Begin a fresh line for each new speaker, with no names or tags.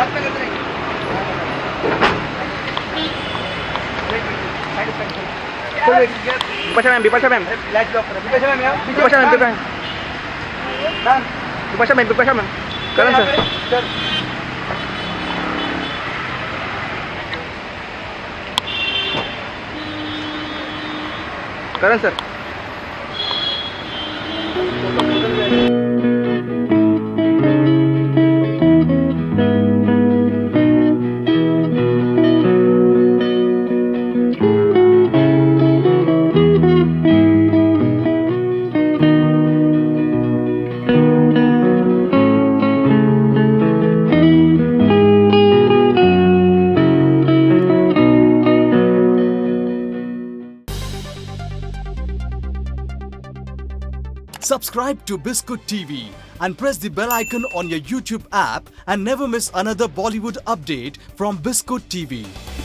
Bipasha ma'am. Karan sir. Karan sir.
Subscribe to Biscuit TV and press the bell icon on your YouTube app and never miss another Bollywood update from Biscuit TV.